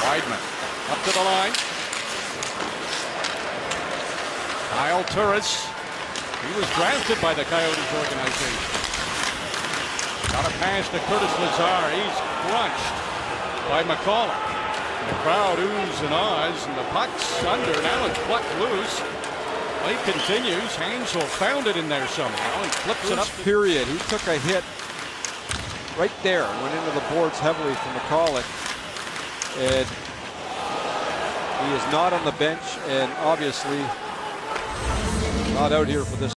Weidman up to the line. Kyle Turris. He was drafted by the Coyotes organization. Got a pass to Curtis Lazar. He's crunched by McCauley. The crowd oohs and ahs, and the puck's under. Now it's plucked loose. Play continues. Hansel found it in there somehow. He flips it up. Period. He took a hit right there and went into the boards heavily from McCauley. And he is not on the bench and obviously not out here for this.